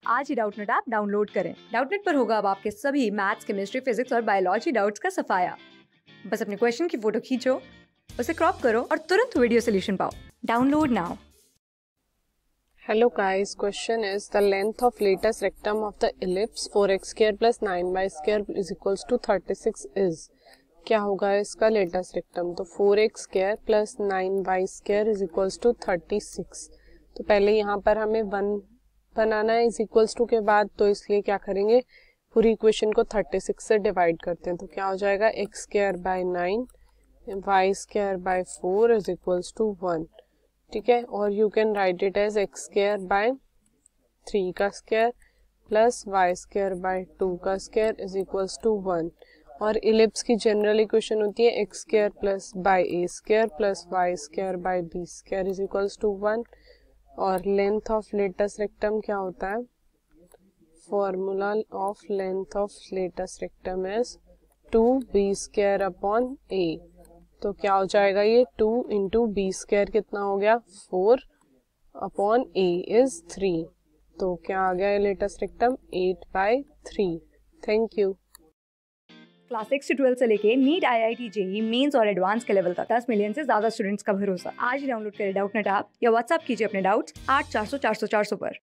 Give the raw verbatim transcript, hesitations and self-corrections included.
आज ही Doubtnut app download करें। डाउटनेट पर होगा अब आपके सभी मैथ्स, केमिस्ट्री, फिजिक्स और बायोलॉजी डाउट्स का सफाया। बस अपने क्वेश्चन की फोटो खींचो, उसे क्रॉप करो और तुरंत वीडियो सोल्यूशन पाओ। Download now. Hello guys, question is the length of latus rectum of the ellipse four x square plus nine y square is equals to thirty-six is। क्या होगा इसका लेटस रेक्टम? तो four x square plus nine y square is equals to thirty six. तो पहले यहाँ पर हमें one बनाना है इज इक्वल्स टू के बाद, तो इसलिए क्या करेंगे, पूरी इक्वेशन को थर्टी सिक्स से डिवाइड करते हैं। तो क्या हो जाएगा, x square by nine y square by four is equals to one. ठीक है, और you can write it as x square by three का square plus y square by two का square is equals to one. और ellipse की general equation होती है x square plus by a square plus y square by b square is equals to one. और length of latus rectum क्या होता है, formula of length of latus rectum is two b square upon a. तो क्या हो जाएगा, ये two into B square कितना हो गया, four upon a is three. तो क्या आ गया latus rectum, eight by three. Thank you. Class six से ट्वेल्थ से लेके NEET, I I T, JEE, Mains और एडवांस के लेवल तक दस मिलियन से ज्यादा स्टूडेंट्स का भरोसा। आज ही डाउनलोड करें डाउटनेट ऐप या व्हाट्सएप कीजिए अपने डाउट्स आठ चार सौ चार सौ चार सौ पर।